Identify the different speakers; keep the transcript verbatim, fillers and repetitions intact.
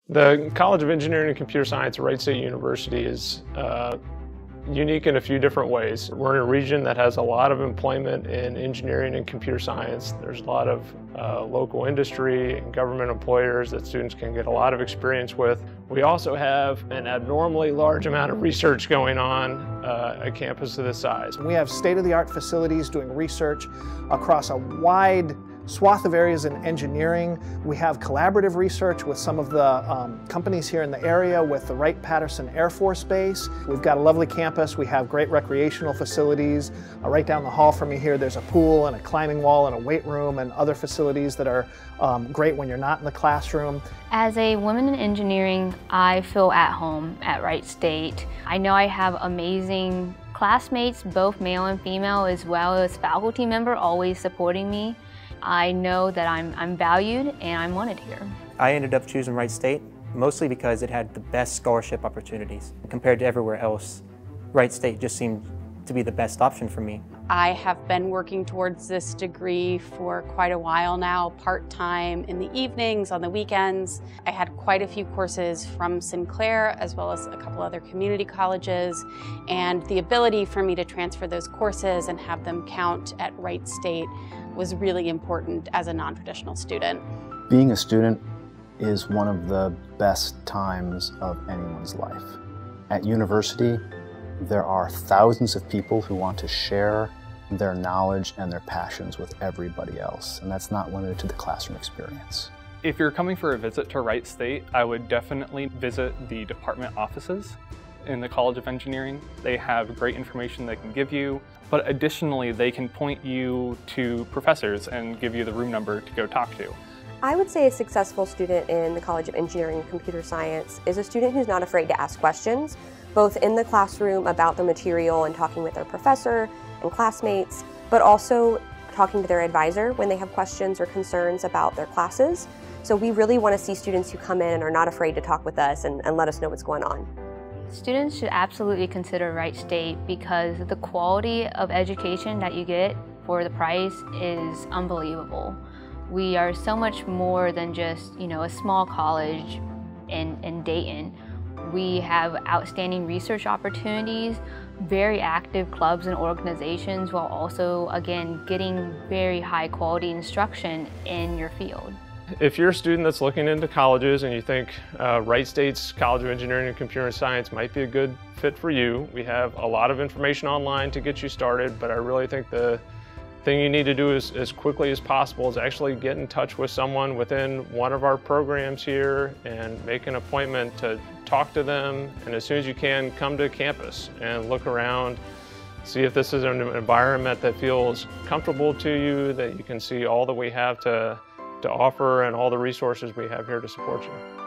Speaker 1: The College of Engineering and Computer Science at Wright State University is uh, unique in a few different ways. We're in a region that has a lot of employment in engineering and computer science. There's a lot of uh, local industry and government employers that students can get a lot of experience with. We also have an abnormally large amount of research going on uh, at campus of this size.
Speaker 2: We have state-of-the-art facilities doing research across a wide swath of areas in engineering. We have collaborative research with some of the um, companies here in the area with the Wright-Patterson Air Force Base. We've got a lovely campus. We have great recreational facilities. Uh, right down the hall from me here, there's a pool and a climbing wall and a weight room and other facilities that are um, great when you're not in the classroom.
Speaker 3: As a woman in engineering, I feel at home at Wright State. I know I have amazing classmates, both male and female, as well as faculty member always supporting me. I know that I'm, I'm valued and I'm wanted here.
Speaker 4: I ended up choosing Wright State mostly because it had the best scholarship opportunities. Compared to everywhere else, Wright State just seemed to be the best option for me.
Speaker 5: I have been working towards this degree for quite a while now, part-time in the evenings, on the weekends. I had quite a few courses from Sinclair as well as a couple other community colleges, and the ability for me to transfer those courses and have them count at Wright State was really important as a non-traditional student.
Speaker 6: Being a student is one of the best times of anyone's life. At university, there are thousands of people who want to share their knowledge and their passions with everybody else, and that's not limited to the classroom experience.
Speaker 7: If you're coming for a visit to Wright State, I would definitely visit the department offices in the College of Engineering. They have great information they can give you, but additionally they can point you to professors and give you the room number to go talk to.
Speaker 8: I would say a successful student in the College of Engineering and Computer Science is a student who's not afraid to ask questions, both in the classroom about the material and talking with their professor and classmates, but also talking to their advisor when they have questions or concerns about their classes. So we really want to see students who come in and are not afraid to talk with us and, and let us know what's going on.
Speaker 3: Students should absolutely consider Wright State because the quality of education that you get for the price is unbelievable. We are so much more than just, you know, a small college in, in Dayton. We have outstanding research opportunities, very active clubs and organizations, while also, again, getting very high quality instruction in your field.
Speaker 1: If you're a student that's looking into colleges and you think uh, Wright State's College of Engineering and Computer Science might be a good fit for you, we have a lot of information online to get you started, but I really think the thing you need to do is, as quickly as possible is actually get in touch with someone within one of our programs here and make an appointment to talk to them, and as soon as you can, come to campus and look around, see if this is an environment that feels comfortable to you, that you can see all that we have to to offer and all the resources we have here to support you.